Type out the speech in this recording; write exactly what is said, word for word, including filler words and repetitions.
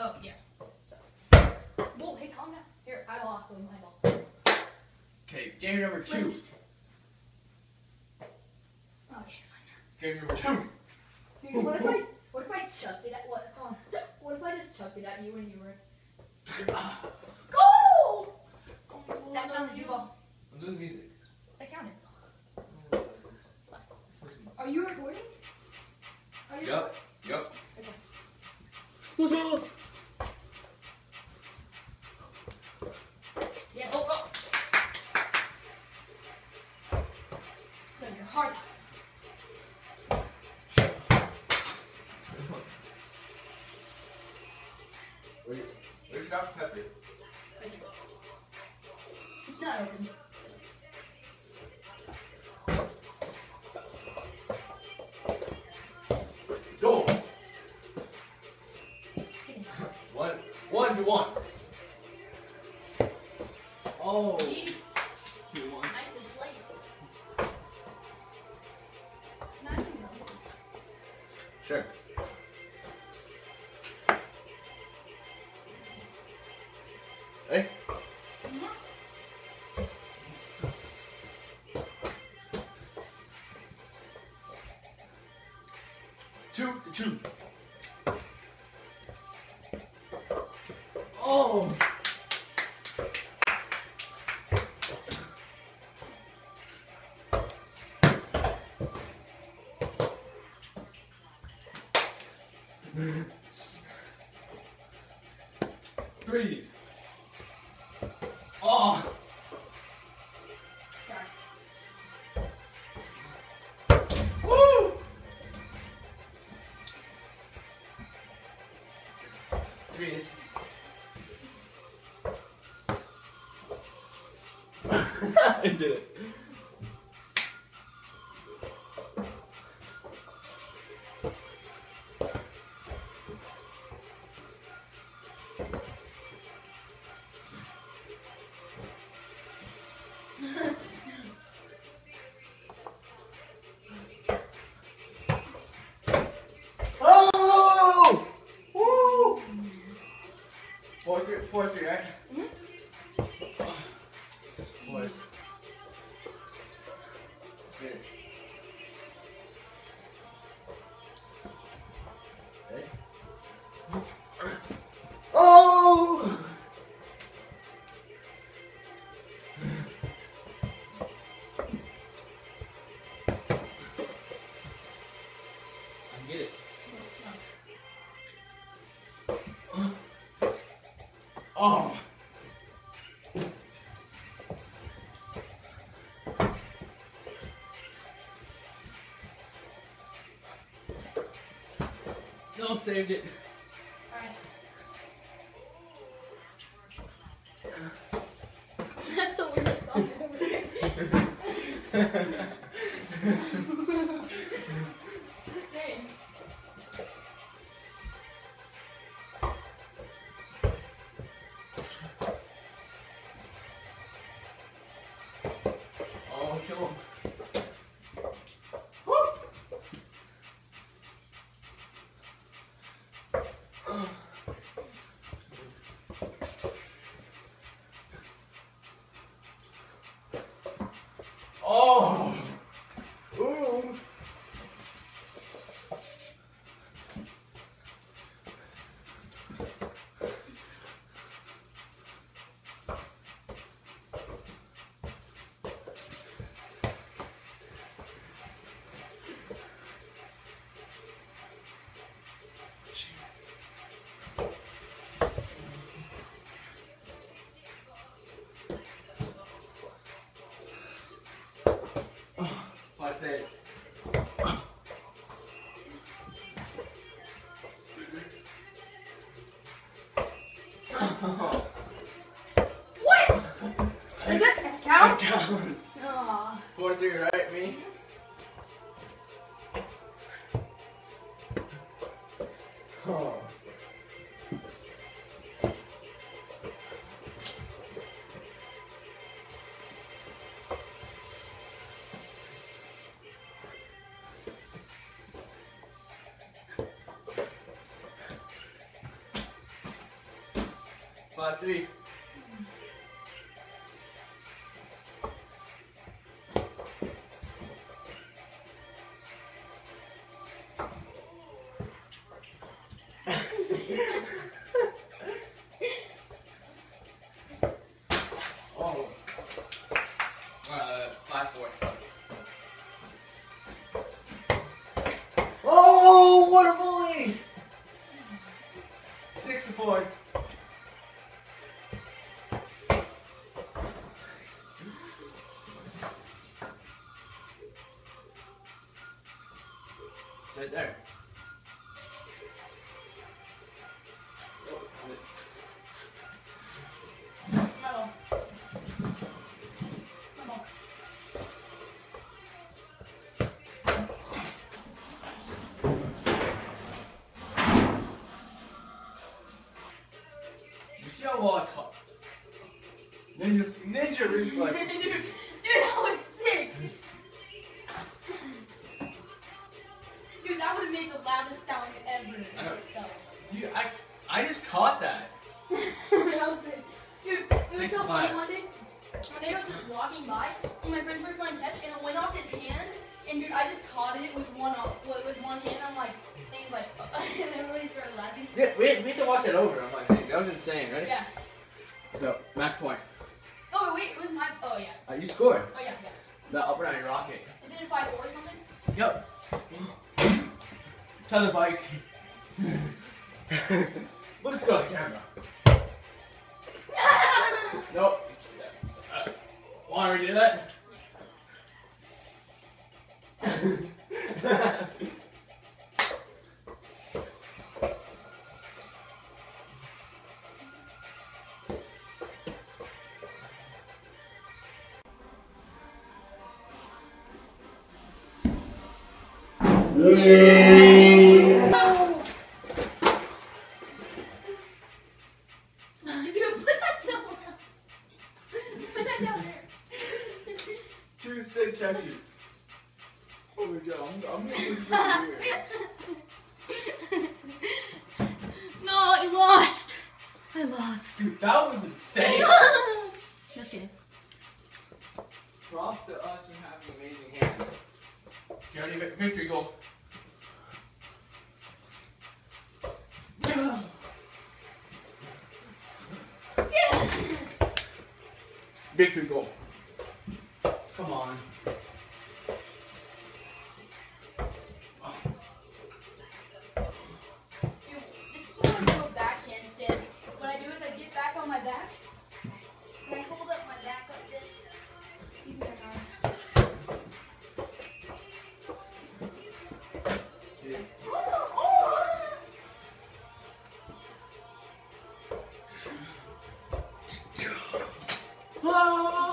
Oh, yeah. Whoa, hey, calm down. Here, I lost with my ball. Okay, game number two. Lynched. Okay, Game number two. fine. Here's, what if I, what if I chucked it at, what, hold on. What if I just chucked it at you when you were... Go! That counted, you lost. I'm doing music. That counted. Are you recording? Are you Yup, yup. Okay. What's up? Yeah, oh, oh. Put your heart out. Where, where's Doctor Pepper? Right here. It's not open. Go! Just kidding. One, one to one. Oh. Jeez. Two to one. Nicely placed. Nicely done. Sure. Hey. Mhm. Two to two. Oh. Threes. Oh. Sorry. Woo. Threes. I did it. Oh! Woo! Four three, four three, right? Mhm. Boys. Here. Ready? Oh! I get it. Oh! No, saved it. Alright. That's the weirdest song ever. Same. Oh, kill him. Oh! Ooh! Five three. Oh. Uh, five four. Oh, what a bully! Six to four. It's right there. Oh. Come on. You see how well I caught? Ninja, ninja reflex. dude, dude, that was sick. Dude, that would have made the loudest sound ever. I know. Dude, I, I just caught that. That was sick. Dude, it was Six so to funny five. one day. One day I was just walking by, and my friends were playing catch, and it went off his hand, and dude, I just caught it with one off, with, with one hand. I'm like, and he's like, and everybody started laughing. Yeah, we, we had to watch it over. I'm like, hey, that was insane, right? Yeah. So, match point. Oh wait, it was my. Oh yeah. Uh, you scored. Oh yeah, yeah. The up and down your rocket. Is it in five four or something? Yep. Tether bike. Let's go to camera. Nope. Uh, Want to redo that? No! You put that somewhere else. Put that down there. Two sick catches. Oh, good job. I'm, I'm gonna put this here. No, I lost. I lost. Dude, that was insane. Just kidding. Props to us and having amazing hands. Johnny, victory goal. Victory goal. Come on. Dude, this is how I do a backhand stand. What I do is I get back on my back, and I hold up my back like this. These are my arms. Dude. Oh!